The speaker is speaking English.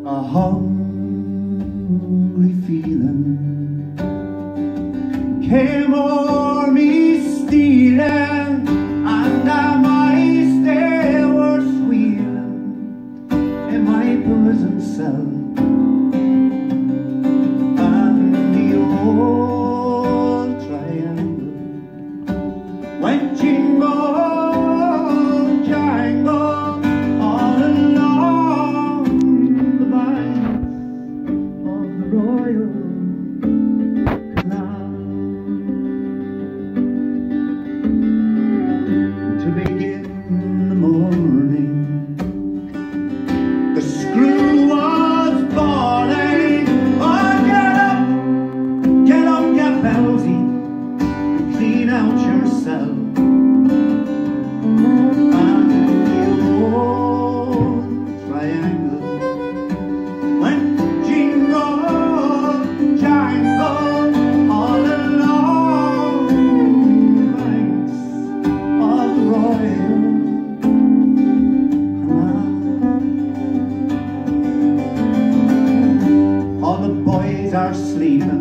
a hungry feeling came o'er me stealing, and my stay were squealing in my prison cell. And the old triangle went jingle jangle all along the banks of the Royal Canal. To begin the morning, the screw was bawling, oh, get up, Belsy, clean out yourself. And the old triangle went jingle jangle all along the banks of the Royal Canal. All the boys are sleeping,